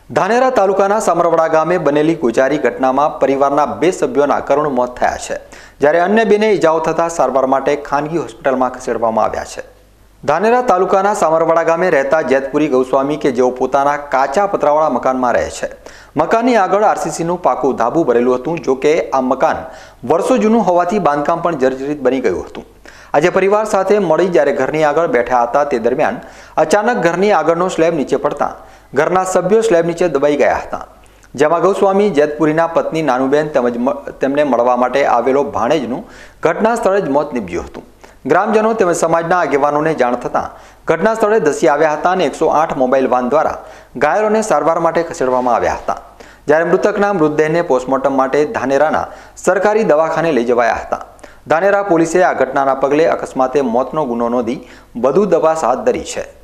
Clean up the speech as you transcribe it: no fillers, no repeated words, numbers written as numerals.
ધાનેરા તાલુકાના સામરવાડા ગામે બનેલી ગોજારી ઘટનામાં પરિવારના 2 સભ્યોના કરુણ મોત થયા છે, જ્યારે અન્ય 2ને ઈજાઓ થતા સારવાર માટે ખાનગી હોસ્પિટલમાં ખસેડવામાં આવ્યા છે। ધાનેરા તાલુકાના સામરવાડા ગામે રહેતા જેતપુરી ગૌસ્વામી કે જેઓ પોતાના કાચા પતરાવાળા મકાનમાં રહે છે। મકાનની આગળ આરસીસીનું પાકું ધાબુ ભરેલું હતું, જો કે આ મકાન વર્ષો જૂનું હોવાથી બાંધકામ પણ જર્જરિત બની ગયું હતું। આજે પરિવાર સાથે મળી જ્યારે ઘરની આગળ બેઠા હતા તે દરમિયાન અચાનક ઘરની આગળનો સ્લેબ નીચે પડતા ઘરના સભ્યો સ્લેબ નીચે દબાઈ ગયા હતા, જેમાં ગૌસ્વામી જેતપુરીના પત્ની નાનુબેન તેમજ તેમને મળવા માટે આવેલો ભાણેજનું ઘટના સ્થળે જ મોત નીપજ્યું હતું। ગ્રામજનો તેમજ સમાજના આગેવાનોને જાણ થતાં ઘટના સ્થળે ધસી આવ્યા હતા અને 108 મોબાઈલ વાન દ્વારા ઘાયલોને સારવાર માટે ખસેડવામાં આવ્યા હતા, જ્યારે મૃતકના મૃતદેહને પોસ્ટમોર્ટમ માટે ધાનેરાના સરકારી દવાખાને લઈ જવાયા હતા। ધાનેરા પોલીસે આ ઘટનાના પગલે અકસ્માતે મોતનો ગુનો નોંધી વધુ તપાસ હાથ ધરી છે।